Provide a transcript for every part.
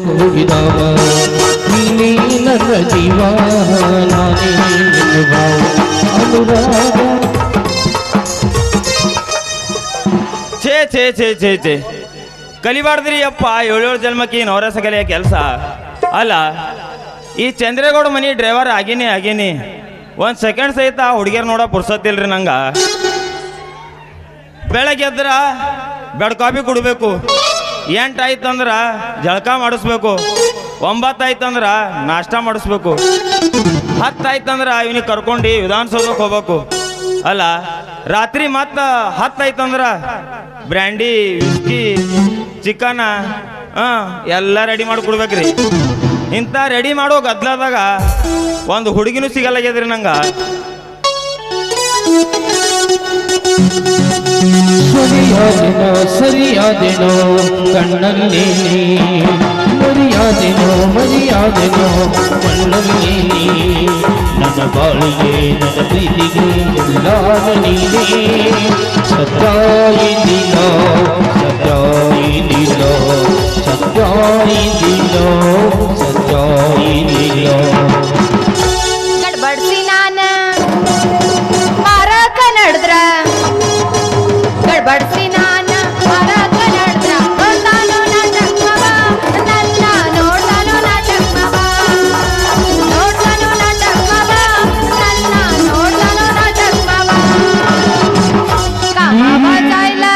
ಕೂಗಿದವ ನೀನೇ ನನ್ನ ಜೀವ ನಾನೇ ನಿನ್ನ ಅನುರಾಗ. ಛೇ ಛೇ ಛೇ ಛೇ ಛೇ ಕಲಿಬಾರ್ದ್ರಿ ಅಪ್ಪ 7 ಜನ್ಮಕ್ಕೆ ನವರಸ ಕಲಿಯ ಕೆಲಸ ಅಲ್ಲ. ಈ ಚಂದ್ರೇಗೌಡ ಮನಿ ಡ್ರೈವರ್ ಆಗೀನಿ ಒಂದು ಸೆಕೆಂಡ್ ಸಹಿತ ಹುಡುಗಿಯರ್ ನೋಡೋ ಪುರ್ಸತ್ತಿಲ್ರಿ ನಂಗೆ. ಬೆಳಗ್ಗೆ ಎದ್ರ ಬೆಡ್ ಕಾಫಿ ಕುಡಬೇಕು, 8 ಆಯ್ತಂದ್ರೆ ಜಳಕ ಮಾಡಿಸ್ಬೇಕು, 9 ಆಯ್ತಂದ್ರೆ ನಾಷ್ಟ ಮಾಡಿಸ್ಬೇಕು, 10 ಆಯ್ತಂದ್ರೆ ಇವನಿಗೆ ಕರ್ಕೊಂಡು ವಿಧಾನಸೌಧಕ್ಕೆ ಹೋಗ್ಬೇಕು. ಅಲ್ಲ ರಾತ್ರಿ ಮತ್ತೆ 10 ಆಯ್ತಂದ್ರೆ ಬ್ರ್ಯಾಂಡಿ ವಿಸ್ಕಿ ಚಿಕನ ಎಲ್ಲ ರೆಡಿ ಮಾಡಿ ಕೊಡ್ಬೇಕ್ರಿ. ಇಂಥ ರೆಡಿ ಮಾಡೋ ಗದ್ಲದಾಗ ಒಂದು ಹುಡುಗಿನೂ ಸಿಗಲ್ಲಾಗ್ಯದ್ರಿ ನಂಗೆ. ಸರಿಯಾದೆನೋ ಕಣ್ಣಲ್ಲಿ ಮರಿಯಾದೆನೋ ಕಣ್ಣಲ್ಲಿ ನನ್ನ ಬಾಳಿಗೆ ನನ್ನ ಪ್ರೀತಿಗೆ ಎಲ್ಲಾದ ನೀನೇ. ಸತ್ಯಾಯಿದಿನೋ ಗಡ್ಬಡ್ಸಿ ನಾನ ಮಾರಕ ನಡ್ದ್ರ ಗಡ್ಬಡ್ಸಿ ನಾನ ಮಾರಕ ನಡ್ದ್ರ ನೋಡ್ತಾನೋ ನಾಟಕ ನನ್ನ ನೋಡ್ತಾನೋ ನಾಟಕ ನೋಡ್ತಾನೋ ನಾಟಕ ನನ್ನ ನೋಡ್ತಾನೋ ನಾಟಕ ಕಾಮ ಜಾಯ್ಲ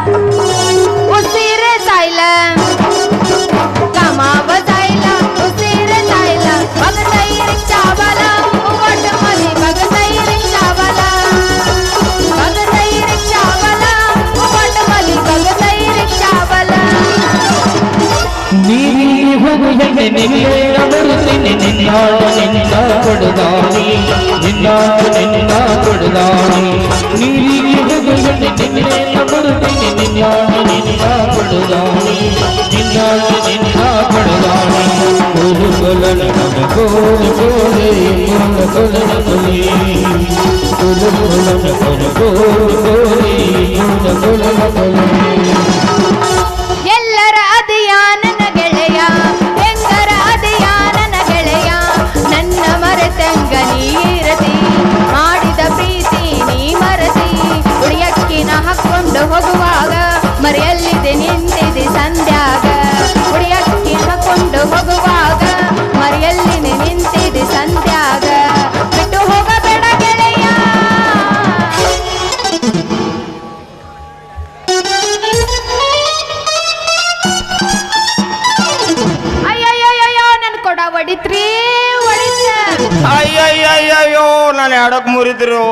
ಉಸಿರೆ ಜಾಯ್ಲ ಕಾಮ ಜಾಯ್ಲ ಉಸಿರೆ ಜಾಯ್ಲ ಬಗಸೈ ರಿಕ್ಷಾವಲ ಒಟ್ಟ ಮನಿ ಬಗಸೈ ರಿಕ್ಷಾವಲ ಬಗಸೈ ರಿಕ್ಷಾವಲ ಒಟ್ಟ ಮನಿ ಬಗಸೈ ರಿಕ್ಷಾವಲ. ನೀರಿಗೆ ಹೋಗು ಹೆಣ್ಣೆ ನಿನ್ನ ಬರುತ್ತೀನಿ ನಿನ್ನ ಕೊಡುದಾನಿ ನಿನ್ನ ಕೊಡುದಾನಿ. ನೀರಿಗೆ ಹೋಗು ಹೆಣ್ಣೆ ನಿನ್ನ ಬರುತ್ತೀನಿ ನಿನ್ನ ಕೊಡುದಾನಿ ನಿನ್ನ ಕೊಡುದಾನಿ. ಕೋಲು ಕೊಲನ ಕೋಲು ಕೋಲೆ ಕೊಲನ ಕೊಲೆ ಕೋಲು ಕೊಲನ ಕೋಲು ಕೋಲೆ ಕೊಲನ ಕೊಲೆ. ಎಲ್ಲರ ಅದೆಯ ನನ್ನ ಗೆಳೆಯ ಹೆಂಗರ ಅದೆಯ ನನ್ನ ಗೆಳೆಯ ನನ್ನ ಮರೆತಂಗ ನೀರತಿ ಮಾಡಿದ ಪ್ರೀತಿ ನೀ ಮರತಿ ಉಳಿಯಕ್ಕಿನ ಹಾಕೊಂಡು ಹೋಗುವಾಗ ಮರೆಯಲ್ಲಿದೆ ನಿಂತಿದೆ ಸಂಧ್ಯಾಗ ಉಳಿಯಕ್ಕಿನ ಹಾಕೊಂಡು ಹೋಗುವಾಗ ಮರೆಯಲ್ಲಿದೆ ನಿಂತಿದೆ ಸಂಧ್ಯಾಗ ಬಿಟ್ಟು ಹೋಗಬೇಡ ಗೆಳೆಯ. ಅಯ್ಯಯ್ಯಯ್ಯೋ ನನ್ ಕೊಡ ಹೊಡಿತ್ರಿ ಹೊಡಿತ. ಅಯ್ಯಯ್ಯಯ್ಯೋ ನಾನು ಆಡಕ್ ಮುರಿದ್ರು.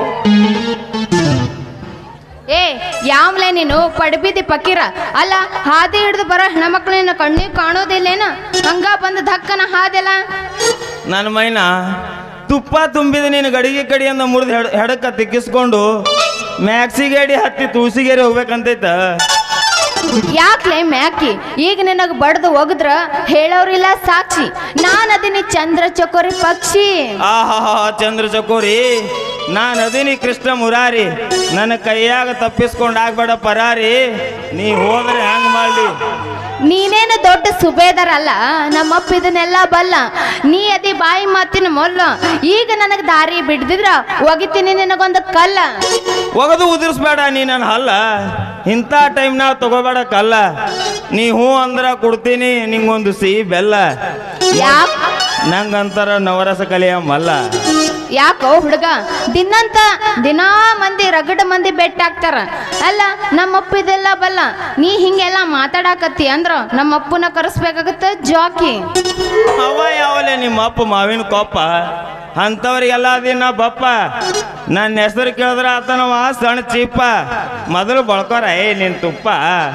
ಏ ಯಾಮ್ಲೆ ನೀನು ಪಡ್ಬಿದ್ದಿ ಪಕ್ಕೀರ ಅಲ್ಲ ಹಾದಿ ಹಿಡ್ದು ಬರೋ ಹೆಣ್ಮಕ್ಳನ್ನ ಕಣ್ಣಿಗೆ ಕಾಣೋದಿಲ್ಲೇನ ಹಂಗ ಬಂದ ಧಕ್ಕನ ಹಾದೆಲ್ಲ. ನನ್ನ ಮೈನ ತುಪ್ಪ ತುಂಬಿದ ನೀನು ಗಡಿಗೆ ಕಡಿಯಿಂದ ಮುರಿದು ಹೆಡಕ್ಕ ತಿಕ್ಕಿಸ್ಕೊಂಡು ಮ್ಯಾಕ್ಸಿಗೇಡಿ ಹತ್ತಿ ತುಳಸಿಗೇರಿ ಹೋಗ್ಬೇಕಂತೈತ. ಯಾಕ್ಲೆ ಮ್ಯಾಕಿ ಈಗ ನಿನಗ ಬಡ್ದು ಒಗದ್ರ ಹೇಳೋರಿಲ್ಲ ಸಾಕ್ಷಿ ನಾನ್ ಅದೀನಿ ಚಂದ್ರ ಚಕೋರಿ ಪಕ್ಷಿ. ಆಹಾ ಚಂದ್ರ ಚಕೋರಿ ನಾನು ಅದೀನಿ ಕೃಷ್ಣ ಮುರಾರಿ ನನ್ನ ಕೈಯಾಗ ತಪ್ಪಿಸ್ಕೊಂಡು ಆಗ್ಬೇಡ ಪರಾರಿ. ನೀ ಹೋದ್ರೆ ಹ್ಯಾಂಗ ಮಾಡ್ಲಿ. ನೀನೇನು ದೊಡ್ಡ ಸುಬೇದರ್ ಅಲ್ಲ ನಮ್ಮಪ್ಪ ಇದನ್ನೆಲ್ಲ ಬಲ್ಲ ನೀ ಅದಿ ಬಾಯಿ ಮಾತಿನ ಮೊಲ್ಲ. ಈಗ ನನಗೆ ದಾರಿ ಬಿಡ್ದಿದ್ರ ಒಗಿತೀನಿ ನಿನಗೊಂದು ಕಲ್ಲ. ಒಗದು ಉದುರಿಸ್ಬೇಡ ನೀ ನನ್ನ ಹಲ್ಲ ಇಂಥ ಟೈಮ್ನಾಗ ತಗೋಬೇಡ ಕಲ್ಲ. ನೀ ಹೂ ಅಂದ್ರ ಕೊಡ್ತೀನಿ ನಿಂಗೊಂದು ಸಿಹಿ ಬೆಲ್ಲ. ಯಾಕ ನಂಗಂತಾರ ನವರಸ ಕಲಿಯ ಮಲ್ಲ. ಯಾಕೋ ಹುಡುಗ ದಿನಾ ಮಂದಿ ರಗಡ ಮಂದಿ ಬೆಟ್ಟ ಆಗ್ತಾರ ಅಲ್ಲ ನಮ್ಮಪ್ಪ ಇದೆಲ್ಲ ಬಲ್ಲ ನೀ ಹಿಂಗೆಲ್ಲ ಮಾತಾಡಕತ್ತಿ ಅಂದ್ರ ನಮ್ಮಪ್ಪನ ಕರೆಸ್ಬೇಕಾಗತ್ತ ಜಾಕಿ. ಅವ ಯಾವಲೆ ನಿಮ್ಮ ಅಪ್ಪ ಮಾವಿನ ಕೊಪ್ಪ ಅಂಥವ್ರಿಗೆಲ್ಲ ಅದಿನ ಬಪ್ಪ. ನನ್ನ ಹೆಸರು ಕೇಳಿದ್ರ ಆತನವ ಸಣ್ಣ ಚೀಪ ಮೊದಲು ಬಳ್ಕೊರ ನಿನ್ ತುಪ್ಪ.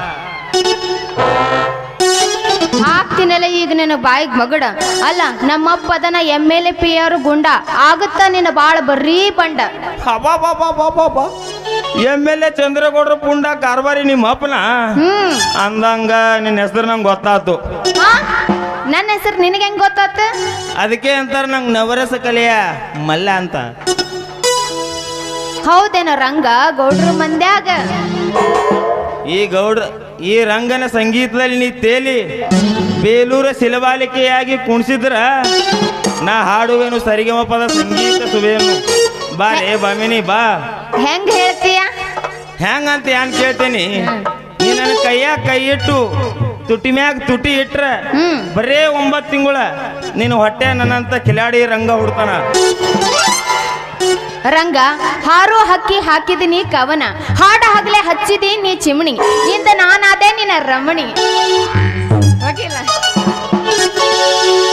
ಹಾಕ್ತೀನಲ್ಲ ಈಗ ನಿನ್ನ ಬಾಯಿಗೆ ಮಗಡ ಅಲ್ಲ ನಮ್ಮಪ್ಪ ಅದನ್ನ MLA PR ಗುಂಡ ಆಗುತ್ತ ನಿನ್ನ ಬಾಳ ಬರ್ರೀ ಬಂಡ. MLA ಚಂದ್ರಗೌಡ್ರ ಪುಂಡ ಕಾರ್ಬಾರಿ ನಿಮ್ಮ ಅಪ್ಪನ ಅಂದಂಗ ನಿನ್ನ ಹೆಸರು ನಂಗೆ ಗೊತ್ತಾತು. ನನ್ನ ಹೆಸರು ನಿನಗೆ ಹೆಂಗ್ ಗೊತ್ತಾತ? ಅದಕ್ಕೆ ಅಂತಾರ ನಂಗೆ ನವರಸ ಕಲಿಯ ಮಲ್ಲ ಅಂತ. ಹೌದೇನೋ ರಂಗ ಗೌಡ್ರ ಮಂದ್ಯಾಗ ಈ ರಂಗನ ಸಂಗೀತದಲ್ಲಿ ನೀ ತೇಲಿ ಬೇಲೂರ ಶಿಲಬಾಲಿಕೆಯಾಗಿ ಕುಣಿಸಿದ್ರ ನಾ ಹಾಡುವೇನು ಸರಿಗಮ ಪದ ಸಂಗೀತ ಸುವೇನು. ಬಾ ರೇ ಬಾಮಿನಿ ಬಾ. ಹೆಂಗ್ ಹೇಳ್ತೀಯ? ಹೆಂಗಂತ ಏನ್ ಕೇಳ್ತೇನಿ, ನೀ ನನ್ನ ಕೈಯಾಗ ಕೈ ಇಟ್ಟು ತುಟಿ ಮ್ಯಾಗ ತುಟಿ ಇಟ್ರ ಬರೇ 9 ತಿಂಗಳ ನೀನು ಹೊಟ್ಟೆ ನನ್ನಂತ ಕಿಲಾಡಿ ರಂಗ ಹುಡ್ತಾನ. ರಂಗ ಹಾರು ಹಕ್ಕಿ ಹಾಕಿದಿನಿ ಕವನ, ಹಾಡ ಹಗಲೆ ಹಚ್ಚಿದಿ ನೀ ಚಿಮಣಿ, ಇಂದ ನಾನಾದೆ ನಿನ್ನ ರಮಣಿ. ಓಕೆಲ್ಲ